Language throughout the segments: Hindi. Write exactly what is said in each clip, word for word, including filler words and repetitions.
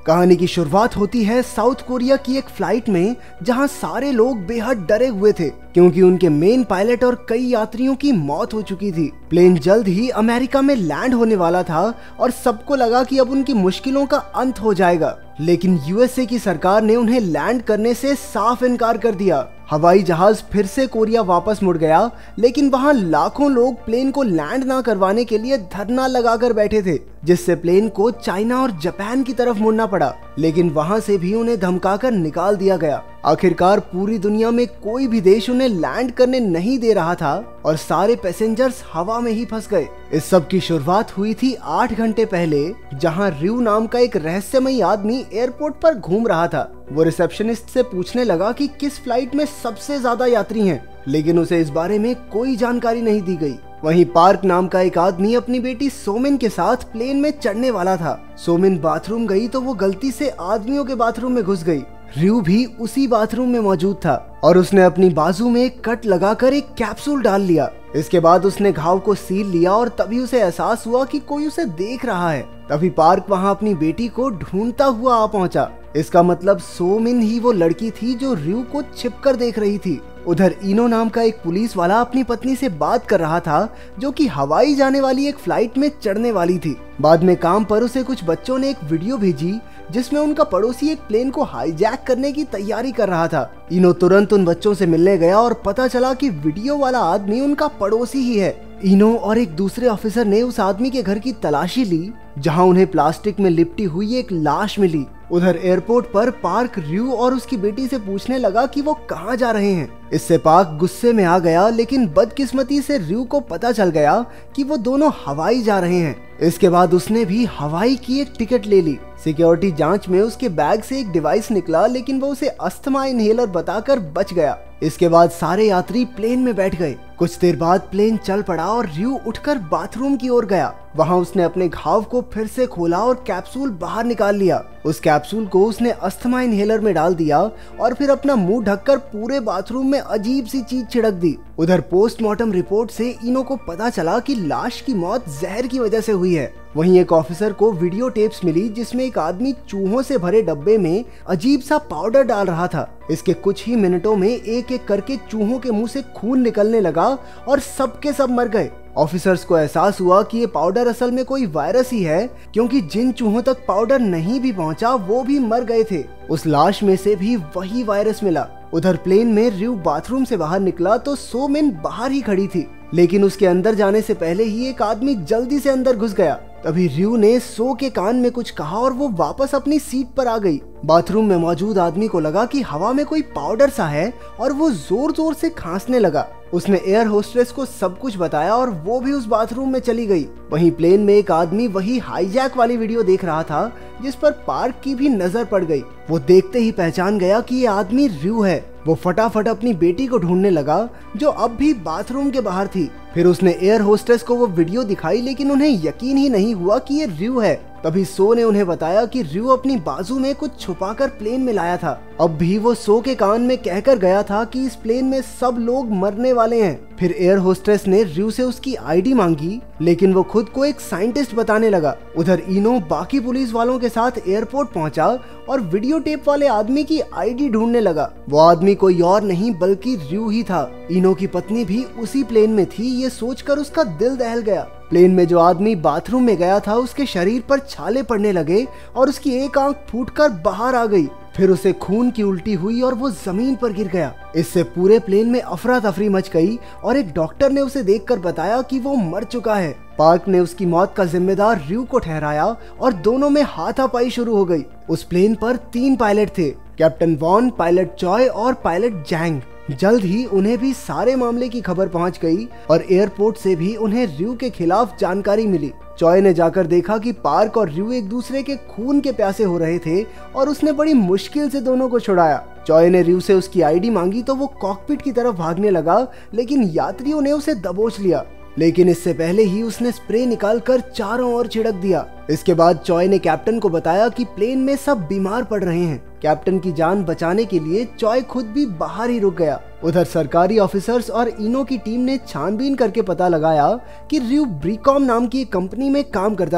कहानी की शुरुआत होती है साउथ कोरिया की एक फ्लाइट में, जहां सारे लोग बेहद डरे हुए थे क्योंकि उनके मेन पायलट और कई यात्रियों की मौत हो चुकी थी। प्लेन जल्द ही अमेरिका में लैंड होने वाला था और सबको लगा कि अब उनकी मुश्किलों का अंत हो जाएगा, लेकिन यूएसए की सरकार ने उन्हें लैंड करने से साफ इनकार कर दिया। हवाई जहाज फिर से कोरिया वापस मुड़ गया, लेकिन वहां लाखों लोग प्लेन को लैंड ना करवाने के लिए धरना लगाकर बैठे थे, जिससे प्लेन को चाइना और जापान की तरफ मुड़ना पड़ा, लेकिन वहां से भी उन्हें धमकाकर निकाल दिया गया। आखिरकार पूरी दुनिया में कोई भी देश उन्हें लैंड करने नहीं दे रहा था और सारे पैसेंजर्स हवा में ही फंस गए। इस सब की शुरुआत हुई थी आठ घंटे पहले, जहां रिव नाम का एक रहस्यमयी आदमी एयरपोर्ट पर घूम रहा था। वो रिसेप्शनिस्ट से पूछने लगा कि किस फ्लाइट में सबसे ज्यादा यात्री हैं, लेकिन उसे इस बारे में कोई जानकारी नहीं दी गई। वहीं पार्क नाम का एक आदमी अपनी बेटी सोमिन के साथ प्लेन में चढ़ने वाला था। सोमिन बाथरूम गई तो वो गलती से आदमियों के बाथरूम में घुस गई। रिव भी उसी बाथरूम में मौजूद था और उसने अपनी बाजू में एक कट लगाकर एक कैप्सूल डाल लिया। इसके बाद उसने घाव को सील लिया और तभी उसे एहसास हुआ कि कोई उसे देख रहा है। तभी पार्क वहां अपनी बेटी को ढूंढता हुआ आ पहुंचा। इसका मतलब सोमिन ही वो लड़की थी जो रिव को छिपकर देख रही थी। उधर इनो नाम का एक पुलिस वाला अपनी पत्नी से बात कर रहा था, जो कि हवाई जाने वाली एक फ्लाइट में चढ़ने वाली थी। बाद में काम पर उसे कुछ बच्चों ने एक वीडियो भेजी जिसमें उनका पड़ोसी एक प्लेन को हाईजैक करने की तैयारी कर रहा था। इनो तुरंत उन बच्चों से मिलने गया और पता चला कि वीडियो वाला आदमी उनका पड़ोसी ही है। इनो और एक दूसरे ऑफिसर ने उस आदमी के घर की तलाशी ली, जहां उन्हें प्लास्टिक में लिपटी हुई एक लाश मिली। उधर एयरपोर्ट पर पार्क रिव और उसकी बेटी से पूछने लगा कि वो कहाँ जा रहे हैं। इससे पार्क गुस्से में आ गया, लेकिन बदकिस्मती से रिव को पता चल गया कि वो दोनों हवाई जा रहे हैं। इसके बाद उसने भी हवाई की एक टिकट ले ली। सिक्योरिटी जांच में उसके बैग से एक डिवाइस निकला, लेकिन वो उसे अस्थमा इनहेलर बताकर बच गया। इसके बाद सारे यात्री प्लेन में बैठ गए। कुछ देर बाद प्लेन चल पड़ा और रिव उठकर बाथरूम की ओर गया। वहां उसने अपने घाव को फिर से खोला और कैप्सूल बाहर निकाल लिया। उस कैप्सूल को उसने अस्थमा इनहेलर में डाल दिया और फिर अपना मुंह ढककर पूरे बाथरूम में अजीब सी चीज छिड़क दी। उधर पोस्टमार्टम रिपोर्ट से इनो को पता चला कि लाश की मौत जहर की वजह से हुई है। वहीं एक ऑफिसर को वीडियो टेप्स मिली जिसमें एक आदमी चूहों से भरे डब्बे में अजीब सा पाउडर डाल रहा था। इसके कुछ ही मिनटों में एक एक करके चूहों के मुंह से खून निकलने लगा और सबके सब मर गए। ऑफिसर्स को एहसास हुआ कि ये पाउडर असल में कोई वायरस ही है, क्योंकि जिन चूहों तक पाउडर नहीं भी पहुंचा वो भी मर गए थे। उस लाश में से भी वही वायरस मिला। उधर प्लेन में रिव बाथरूम से बाहर निकला तो सोमिन बाहर ही खड़ी थी, लेकिन उसके अंदर जाने से पहले ही एक आदमी जल्दी से अंदर घुस गया। तभी रिव ने सो के कान में कुछ कहा और वो वापस अपनी सीट पर आ गई। बाथरूम में मौजूद आदमी को लगा कि हवा में कोई पाउडर सा है और वो जोर जोर से खांसने लगा। उसने एयर होस्टेस को सब कुछ बताया और वो भी उस बाथरूम में चली गई। वहीं प्लेन में एक आदमी वही हाईजैक वाली वीडियो देख रहा था, जिस पर पार्क की भी नजर पड़ गई। वो देखते ही पहचान गया कि ये आदमी रिव है। वो फटाफट अपनी बेटी को ढूंढने लगा, जो अब भी बाथरूम के बाहर थी। फिर उसने एयर होस्टेस को वो वीडियो दिखाई, लेकिन उन्हें यकीन ही नहीं हुआ कि ये रिव है। तभी सो ने उन्हें बताया कि रिव अपनी बाजू में कुछ छुपाकर प्लेन में लाया था। अब भी वो सो के कान में कहकर गया था कि इस प्लेन में सब लोग मरने वाले हैं। फिर एयर होस्टेस ने रिव से उसकी आईडी मांगी, लेकिन वो खुद को एक साइंटिस्ट बताने लगा। उधर इनो बाकी पुलिस वालों के साथ एयरपोर्ट पहुंचा और वीडियो टेप वाले आदमी की आईडी ढूंढने लगा। वो आदमी कोई और नहीं बल्कि रिव ही था। इनो की पत्नी भी उसी प्लेन में थी। ये सोचकर उसका दिल दहल गया। प्लेन में जो आदमी बाथरूम में गया था, उसके शरीर पर छाले पड़ने लगे और उसकी एक आंख फूटकर बाहर आ गई। फिर उसे खून की उल्टी हुई और वो जमीन पर गिर गया। इससे पूरे प्लेन में अफरा तफरी मच गई और एक डॉक्टर ने उसे देखकर बताया कि वो मर चुका है। पार्क ने उसकी मौत का जिम्मेदार रिव को ठहराया और दोनों में हाथापाई शुरू हो गई। उस प्लेन पर तीन पायलट थे, कैप्टन वॉन, पायलट चॉय और पायलट जैंग। जल्द ही उन्हें भी सारे मामले की खबर पहुंच गई और एयरपोर्ट से भी उन्हें रिव के खिलाफ जानकारी मिली। चॉय ने जाकर देखा कि पार्क और रिव एक दूसरे के खून के प्यासे हो रहे थे और उसने बड़ी मुश्किल से दोनों को छुड़ाया। चॉय ने रिव से उसकी आईडी मांगी तो वो कॉकपिट की तरफ भागने लगा, लेकिन यात्रियों ने उसे दबोच लिया। लेकिन इससे पहले ही उसने स्प्रे निकालकर चारों ओर छिड़क दिया। इसके बाद चॉय ने कैप्टन को बताया कि प्लेन में सब बीमार पड़ रहे हैं। कैप्टन की जान बचाने के लिए चॉय खुद भी बाहर ही रुक गया। उधर सरकारी ऑफिसर्स और इनो की टीम ने छानबीन करके पता लगाया कि रिव ब्रिकॉम नाम की एक कंपनी में काम करता था।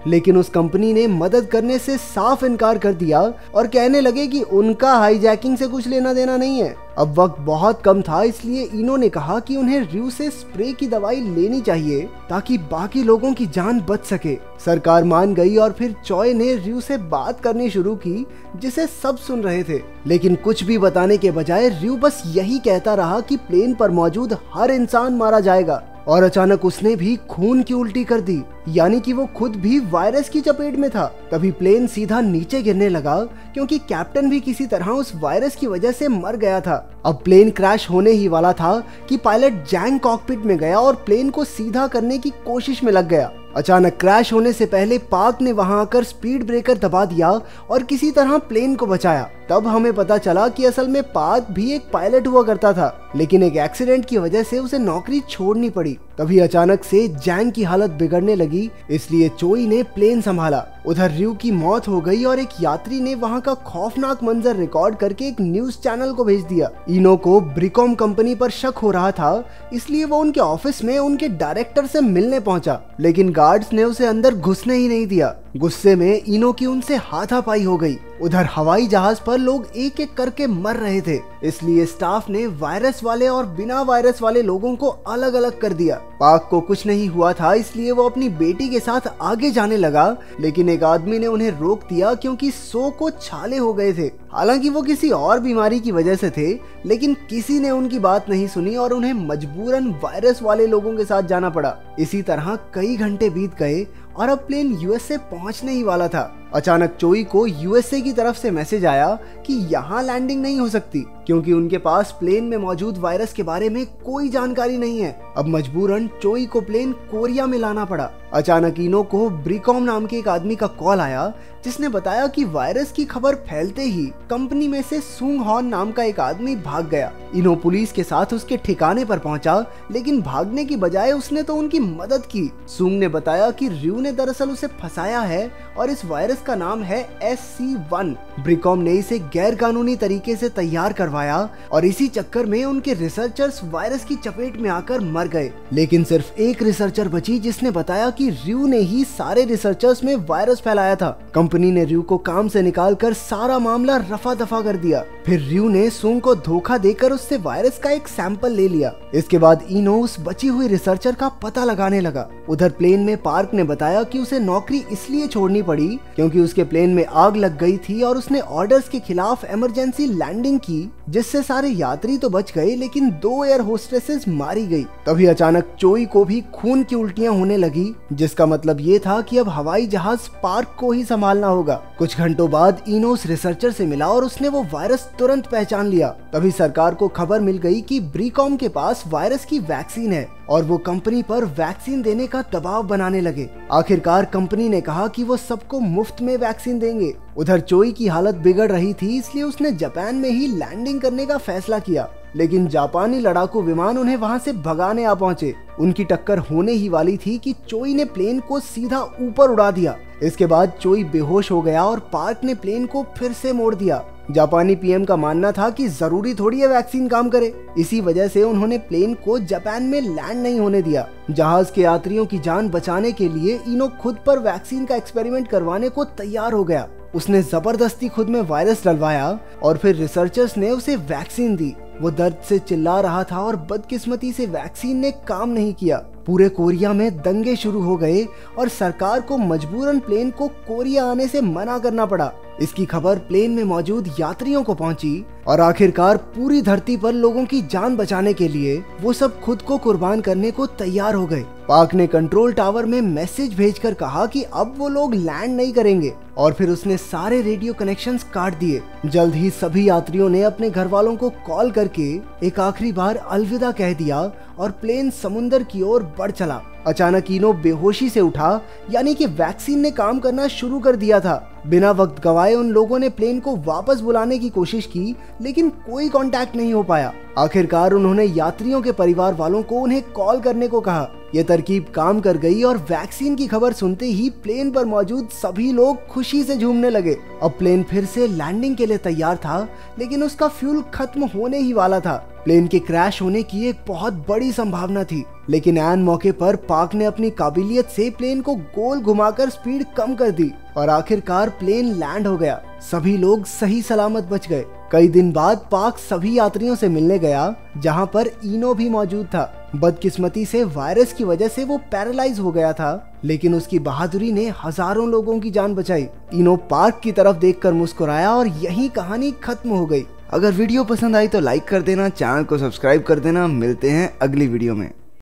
लेकिन उस कंपनी ने मदद करने से साफ इनकार कर दिया और कहने लगे कि उनका हाईजैकिंग से कुछ लेना देना नहीं है। अब वक्त बहुत कम था, इसलिए इनो ने कहा कि उन्हें र्यू से स्प्रे की दवाई लेनी चाहिए ताकि बाकी लोगों की जान बच सके। सरकार मान गई और फिर चॉय ने र्यू से बात करनी शुरू की, जिसे सब सुन रहे थे। लेकिन कुछ भी बताने के बजाय र्यू बस यही कहता रहा कि प्लेन पर मौजूद हर इंसान मारा जाएगा। और अचानक उसने भी खून की उल्टी कर दी, यानी कि वो खुद भी वायरस की चपेट में था। तभी प्लेन सीधा नीचे गिरने लगा, क्योंकि कैप्टन भी किसी तरह उस वायरस की वजह से मर गया था। अब प्लेन क्रैश होने ही वाला था कि पायलट जैंग कॉकपिट में गया और प्लेन को सीधा करने की कोशिश में लग गया। अचानक क्रैश होने से पहले पार्क ने वहां आकर स्पीड ब्रेकर दबा दिया और किसी तरह प्लेन को बचाया। तब हमें पता चला कि असल में पार्क भी एक पायलट हुआ करता था, लेकिन एक एक्सीडेंट की वजह से उसे नौकरी छोड़नी पड़ी। तभी अचानक से जैंग की हालत बिगड़ने लगी, इसलिए चोई ने प्लेन संभाला। उधर र्यू की मौत हो गई और एक यात्री ने वहां का खौफनाक मंजर रिकॉर्ड करके एक न्यूज चैनल को भेज दिया। इनो को ब्रिकॉम कंपनी पर शक हो रहा था, इसलिए वो उनके ऑफिस में उनके डायरेक्टर से मिलने पहुंचा, लेकिन गार्ड्स ने उसे अंदर घुसने ही नहीं दिया। गुस्से में इनो की उनसे हाथापाई हो गई। उधर हवाई जहाज पर लोग एक एक करके मर रहे थे, इसलिए स्टाफ ने वायरस वाले और बिना वायरस वाले लोगों को अलग अलग कर दिया। पार्क को कुछ नहीं हुआ था, इसलिए वो अपनी बेटी के साथ आगे जाने लगा, लेकिन एक आदमी ने उन्हें रोक दिया क्योंकि सो को छाले हो गए थे। हालांकि वो किसी और बीमारी की वजह से थे, लेकिन किसी ने उनकी बात नहीं सुनी और उन्हें मजबूरन वायरस वाले लोगों के साथ जाना पड़ा। इसी तरह कई घंटे बीत गए और अब प्लेन यूएसए पहुंचने ही वाला था। अचानक चोई को यूएसए की तरफ से मैसेज आया कि यहाँ लैंडिंग नहीं हो सकती, क्योंकि उनके पास प्लेन में मौजूद वायरस के बारे में कोई जानकारी नहीं है। अब मजबूरन चोई को प्लेन कोरिया में लाना पड़ा। अचानक इनो को ब्रिकॉम नाम के एक आदमी का कॉल आया, जिसने बताया कि वायरस की खबर फैलते ही कंपनी में से सुंग हॉन नाम का एक आदमी भाग गया। इनो पुलिस के साथ उसके ठिकाने पर पहुंचा, लेकिन भागने की बजाय उसने तो उनकी मदद की। सुंग ने बताया कि र्यू ने दरअसल उसे फंसाया है और इस वायरस का नाम है एस सी वन। ब्रिकॉम ने इसे गैर कानूनी तरीके से तैयार करवाया और इसी चक्कर में उनके रिसर्चर्स वायरस की चपेट में आकर मर गए। लेकिन सिर्फ एक रिसर्चर बची, जिसने बताया कि र्यू ने ही सारे रिसर्चर्स में वायरस फैलाया था। कंपनी ने र्यू को काम से निकालकर सारा मामला रफा दफा कर दिया। फिर र्यू ने सुंग को धोखा देकर उससे वायरस का एक सैंपल ले लिया। इसके बाद इनो उस बची हुई रिसर्चर का पता लगाने लगा। उधर प्लेन में पार्क ने बताया कि उसे नौकरी इसलिए छोड़नी पड़ी क्योंकि उसके प्लेन में आग लग गई थी और उसने ऑर्डर्स के खिलाफ इमरजेंसी लैंडिंग की, जिससे सारे यात्री तो बच गए, लेकिन दो एयर होस्टेसेस मारी गई। तभी अचानक चोई को भी खून की उल्टियां होने लगी, जिसका मतलब ये था कि अब हवाई जहाज पार्क को ही संभालना होगा। कुछ घंटों बाद इनो उस रिसर्चर से मिला और उसने वो वायरस तुरंत पहचान लिया। तभी सरकार को खबर मिल गई कि ब्रिकॉम के पास वायरस की वैक्सीन है और वो कंपनी पर वैक्सीन देने का दबाव बनाने लगे। आखिरकार कंपनी ने कहा कि वो सबको मुफ्त में वैक्सीन देंगे। उधर चोई की हालत बिगड़ रही थी, इसलिए उसने जापान में ही लैंडिंग करने का फैसला किया, लेकिन जापानी लड़ाकू विमान उन्हें वहां से भगाने आ पहुंचे। उनकी टक्कर होने ही वाली थी कि चोई ने प्लेन को सीधा ऊपर उड़ा दिया। इसके बाद चोई बेहोश हो गया और पार्क ने प्लेन को फिर से मोड़ दिया। जापानी पीएम का मानना था कि जरूरी थोड़ी है वैक्सीन काम करे, इसी वजह से उन्होंने प्लेन को जापान में लैंड नहीं होने दिया। जहाज के यात्रियों की जान बचाने के लिए इनो खुद पर वैक्सीन का एक्सपेरिमेंट करवाने को तैयार हो गया। उसने जबरदस्ती खुद में वायरस डलवाया और फिर रिसर्चर्स ने उसे वैक्सीन दी। वो दर्द से चिल्ला रहा था और बदकिस्मती से वैक्सीन ने काम नहीं किया। पूरे कोरिया में दंगे शुरू हो गए और सरकार को मजबूरन प्लेन को कोरिया आने से मना करना पड़ा। इसकी खबर प्लेन में मौजूद यात्रियों को पहुंची और आखिरकार पूरी धरती पर लोगों की जान बचाने के लिए वो सब खुद को कुर्बान करने को तैयार हो गए। पार्क ने कंट्रोल टावर में मैसेज भेजकर कहा कि अब वो लोग लैंड नहीं करेंगे और फिर उसने सारे रेडियो कनेक्शंस काट दिए। जल्द ही सभी यात्रियों ने अपने घर वालों को कॉल करके एक आखिरी बार अलविदा कह दिया और प्लेन समुंदर की ओर बढ़ चला। अचानक इनो बेहोशी से उठा, यानी कि वैक्सीन ने काम करना शुरू कर दिया था। बिना वक्त गवाए उन लोगों ने प्लेन को वापस बुलाने की कोशिश की, लेकिन कोई कांटेक्ट नहीं हो पाया। आखिरकार उन्होंने यात्रियों के परिवार वालों को उन्हें कॉल करने को कहा। यह तरकीब काम कर गई और वैक्सीन की खबर सुनते ही प्लेन पर मौजूद सभी लोग खुशी से झूमने लगे। अब प्लेन फिर से लैंडिंग के लिए तैयार था, लेकिन उसका फ्यूल खत्म होने ही वाला था। प्लेन के क्रैश होने की एक बहुत बड़ी संभावना थी, लेकिन ऐन मौके पर पार्क ने अपनी काबिलियत से प्लेन को गोल घुमाकर स्पीड कम कर दी और आखिरकार प्लेन लैंड हो गया। सभी लोग सही सलामत बच गए। कई दिन बाद पार्क सभी यात्रियों से मिलने गया, जहां पर इनो भी मौजूद था। बदकिस्मती से वायरस की वजह से वो पैरालाइज हो गया था, लेकिन उसकी बहादुरी ने हजारों लोगों की जान बचाई। इनो पार्क की तरफ देखकर मुस्कुराया और यही कहानी खत्म हो गई। अगर वीडियो पसंद आई तो लाइक कर देना, चैनल को सब्सक्राइब कर देना। मिलते हैं अगली वीडियो में।